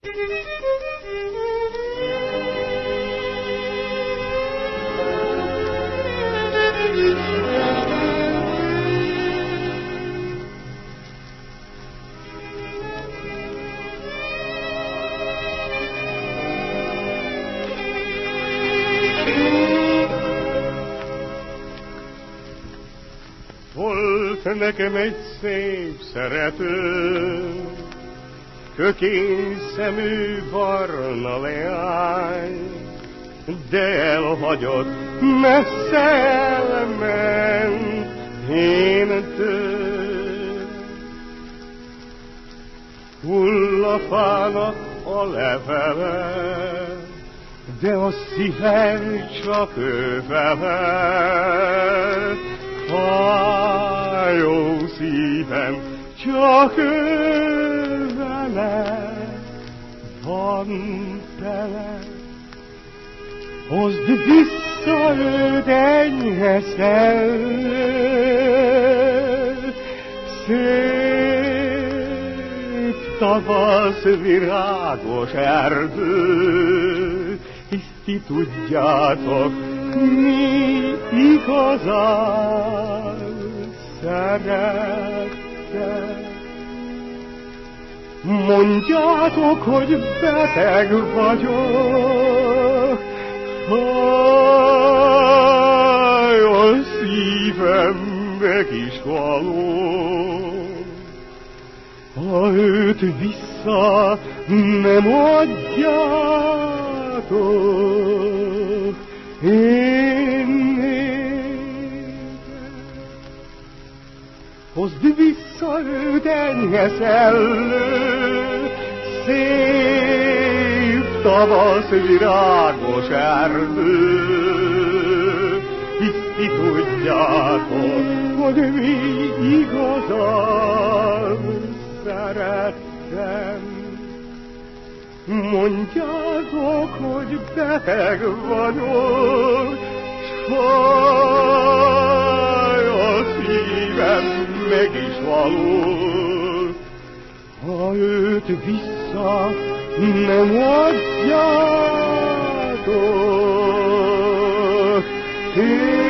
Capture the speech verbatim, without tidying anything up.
Volt nekem egy szép szerető, kökény szemű barna leány, de elhagyott, messze elment én tőle. Hull a fának a levele, de a szívem csak ő vele. Fájó szívem, csak ő vele van tele. Hozd vissza őt enyhe szellő, szép tavasz, virágos erdő, hisz ti tudjátok, mi igazán szerettek. Mondjátok, hogy beteg vagyok, háj, a szívem meg is való. Ha őt vissza nem adjátok, én nézem. Hozd vissza őt enyhe szellő, szép tavasz, virágos erdő, hisz ti tudjátok, hogy mi igazán szerettem. Mondjátok, hogy beteg vagyok, s fáj a szívem meg is való. Ha őt vissza nem adjátok, én